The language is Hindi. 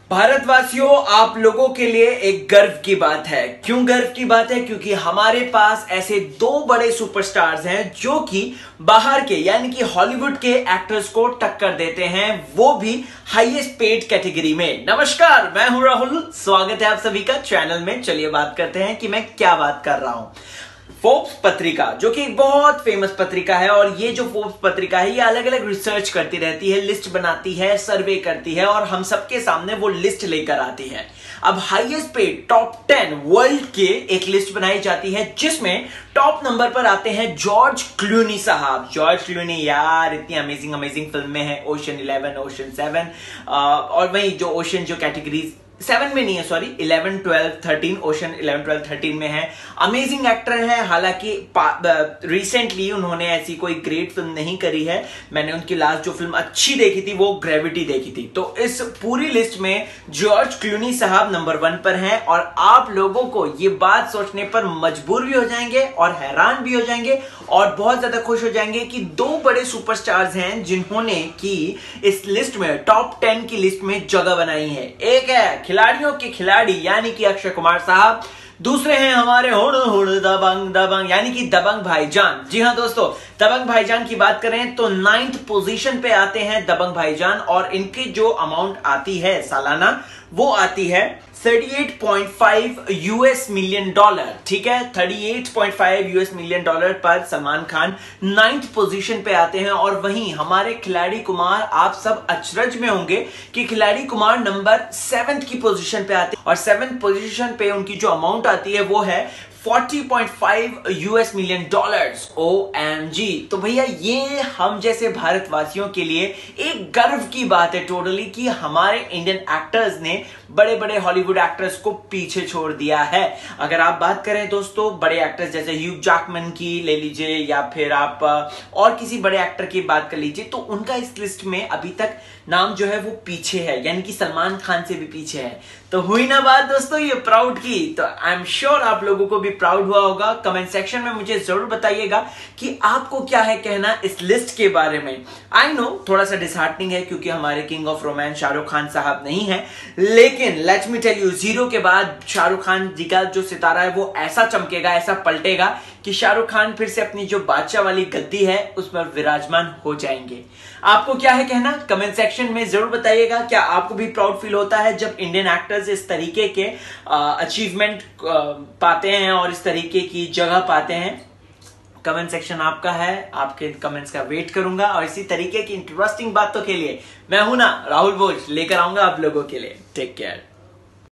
भारतवासियों, आप लोगों के लिए एक गर्व की बात है। क्यों गर्व की बात है? क्योंकि हमारे पास ऐसे दो बड़े सुपरस्टार्स हैं जो कि बाहर के यानी कि हॉलीवुड के एक्टर्स को टक्कर देते हैं, वो भी हाईएस्ट पेड कैटेगरी में। नमस्कार, मैं हूं राहुल, स्वागत है आप सभी का चैनल में। चलिए बात करते हैं कि मैं क्या बात कर रहा हूं। फोर्ब्स पत्रिका, जो कि एक बहुत फेमस पत्रिका है, और ये जो फोर्ब्स पत्रिका है ये अलग अलग रिसर्च करती रहती है, लिस्ट बनाती है, सर्वे करती है और हम सबके सामने वो लिस्ट लेकर आती है। अब हाईएस्ट पेड टॉप 10 वर्ल्ड के एक लिस्ट बनाई जाती है जिसमें टॉप नंबर पर आते हैं जॉर्ज क्लूनी साहब। जॉर्ज क्लूनी यार इतनी अमेजिंग फिल्में हैं, ओशन 11, ओशन 7 और वही जो ओशन जो कैटेगरीज 7 में नहीं है, सॉरी 11, 12, 13, ओशन 11, 12, 13 में है। अमेजिंग एक्टर है, हालांकि रिसेंटली उन्होंने ऐसी कोई ग्रेट फिल्म नहीं करी है। मैंने उनकी लास्ट जो फिल्म अच्छी देखी थी वो ग्रेविटी देखी थी। तो इस पूरी लिस्ट में जॉर्ज क्लूनी साहब नंबर 1 पर हैं, और आप लोगों को ये बात सोचने पर मजबूर भी हो जाएंगे और हैरान भी हो जाएंगे और बहुत ज्यादा खुश हो जाएंगे कि दो बड़े सुपरस्टार्स हैं जिन्होंने की इस लिस्ट में टॉप 10 की लिस्ट में जगह बनाई है। एक है खिलाड़ियों के खिलाड़ी यानी कि अक्षय कुमार साहब, दूसरे हैं हमारे हुड़ हुड़ दबंग दबंग यानी कि दबंग भाईजान। जी हां दोस्तों, दबंग भाईजान की बात करें तो 9th पोजीशन पे आते हैं दबंग भाईजान, और इनकी जो अमाउंट आती है सालाना वो आती है $38.5 मिलियन। ठीक है, $38.5 मिलियन पर सलमान खान 9th पोजीशन पे आते हैं। और वहीं हमारे खिलाड़ी कुमार, आप सब अचरज में होंगे कि खिलाड़ी कुमार नंबर 7th की पोजीशन पे आते हैं, और 7th पोजीशन पे उनकी जो अमाउंट आती है वो है $40.5 मिलियन। OMG। तो भैया ये हम जैसे भारतवासियों के लिए एक गर्व की बात है टोटली कि हमारे इंडियन एक्टर्स ने बड़े बड़े हॉलीवुड एक्टर्स को पीछे छोड़ दिया है। अगर आप बात करें दोस्तों बड़े एक्टर्स जैसे ह्यू जैकमैन की ले लीजिए, या फिर आप और किसी बड़े एक्टर की बात कर लीजिए, तो उनका इस लिस्ट में अभी तक नाम जो है वो पीछे है, यानी कि सलमान खान से भी पीछे है। तो हुई ना बात दोस्तों ये प्राउड की। तो आई एम श्योर आप लोगों को भी प्राउड हुआ होगा। कमेंट सेक्शन में मुझे जरूर बताइएगा कि आपको क्या है कहना इस लिस्ट के बारे में। आई नो थोड़ा सा डिसहार्टनिंग है क्योंकि हमारे king of romance Shahrukh Khan साहब नहीं है, लेकिन लेट मी टेल यू, 0 के बाद शाहरुख खान जी का जो सितारा है वो ऐसा चमकेगा, ऐसा पलटेगा कि शाहरुख खान फिर से अपनी जो बादशाह वाली गद्दी है उस पर विराजमान हो जाएंगे। आपको क्या है कहना कमेंट सेक्शन में जरूर बताइएगा। क्या आपको भी प्राउड फील होता है जब इंडियन एक्टर्स इस तरीके के अचीवमेंट पाते हैं और इस तरीके की जगह पाते हैं? कमेंट सेक्शन आपका है, आपके कमेंट्स का वेट करूंगा, और इसी तरीके की इंटरेस्टिंग बातों के लिए मैं हूं ना राहुल भोज लेकर आऊंगा आप लोगों के लिए। Take care.